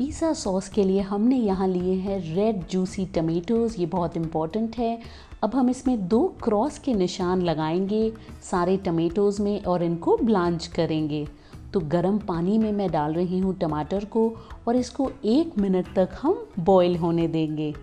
Pizza sauce के लिए हमने यहाँ लिए हैं रेड जूसी टमेटोज़, ये बहुत इम्पॉर्टेंट है। अब हम इसमें 2 क्रॉस के निशान लगाएंगे सारे टमेटोज़ में और इनको ब्लांच करेंगे। तो गर्म पानी में मैं डाल रही हूँ टमाटर को और इसको 1 मिनट तक हम बॉईल होने देंगे।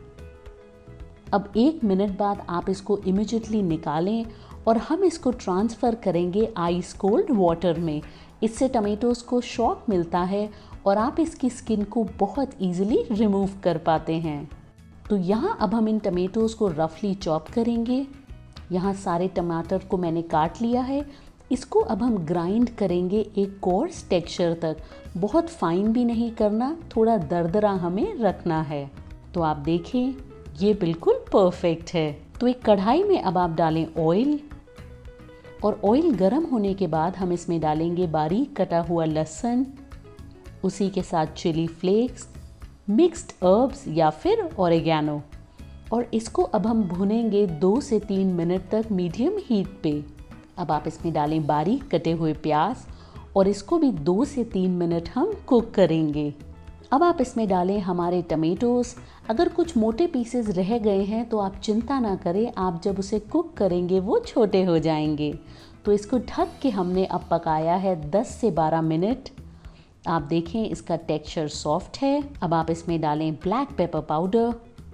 अब 1 मिनट बाद आप इसको इमीडिएटली निकालें और हम इसको ट्रांसफ़र करेंगे आइस कोल्ड वाटर में। इससे टमेटोज़ को शॉक मिलता है और आप इसकी स्किन को बहुत ईजिली रिमूव कर पाते हैं। तो यहाँ अब हम इन टमेटोज़ को रफली चॉप करेंगे। यहाँ सारे टमाटर को मैंने काट लिया है। इसको अब हम ग्राइंड करेंगे एक कोर्स टेक्सचर तक, बहुत फाइन भी नहीं करना, थोड़ा दरदरा हमें रखना है। तो आप देखें ये बिल्कुल परफेक्ट है। तो एक कढ़ाई में अब आप डालें ऑयल और ऑयल गर्म होने के बाद हम इसमें डालेंगे बारीक कटा हुआ लहसुन, उसी के साथ चिली फ्लेक्स, मिक्स्ड हर्ब्स या फिर ओरिगैनो, और इसको अब हम भुनेंगे 2 से 3 मिनट तक मीडियम हीट पे। अब आप इसमें डालें बारीक कटे हुए प्याज और इसको भी 2 से 3 मिनट हम कुक करेंगे। अब आप इसमें डालें हमारे टमेटोज़। अगर कुछ मोटे पीसेस रह गए हैं तो आप चिंता ना करें, आप जब उसे कुक करेंगे वो छोटे हो जाएंगे। तो इसको ढक के हमने अब पकाया है 10 से 12 मिनट। आप देखें इसका टेक्सचर सॉफ्ट है। अब आप इसमें डालें ब्लैक पेपर पाउडर,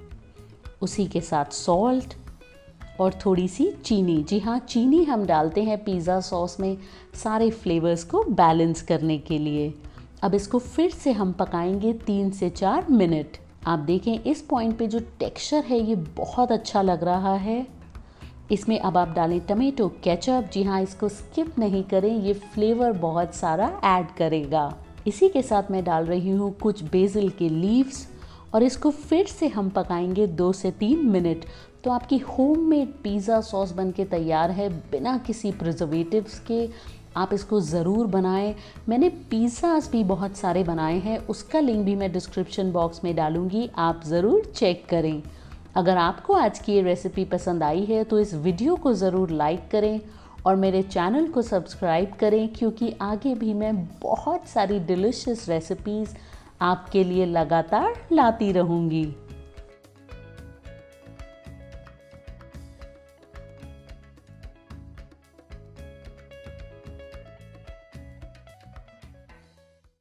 उसी के साथ सॉल्ट और थोड़ी सी चीनी। जी हाँ, चीनी हम डालते हैं पिज़्ज़ा सॉस में सारे फ्लेवर्स को बैलेंस करने के लिए। अब इसको फिर से हम पकाएंगे 3 से 4 मिनट। आप देखें इस पॉइंट पे जो टेक्सचर है ये बहुत अच्छा लग रहा है। इसमें अब आप डालें टमेटो केचप। जी हाँ, इसको स्किप नहीं करें, ये फ्लेवर बहुत सारा ऐड करेगा। इसी के साथ मैं डाल रही हूँ कुछ बेसिल के लीव्स और इसको फिर से हम पकाएंगे 2 से 3 मिनट। तो आपकी होममेड पिज़्ज़ा सॉस बनके तैयार है बिना किसी प्रिजर्वेटिव्स के। आप इसको ज़रूर बनाएं। मैंने पिज़्ज़ास भी बहुत सारे बनाए हैं, उसका लिंक भी मैं डिस्क्रिप्शन बॉक्स में डालूंगी, आप ज़रूर चेक करें। अगर आपको आज की ये रेसिपी पसंद आई है तो इस वीडियो को ज़रूर लाइक करें और मेरे चैनल को सब्सक्राइब करें, क्योंकि आगे भी मैं बहुत सारी डिलीशियस रेसिपीज़ आपके लिए लगातार लाती रहूँगी।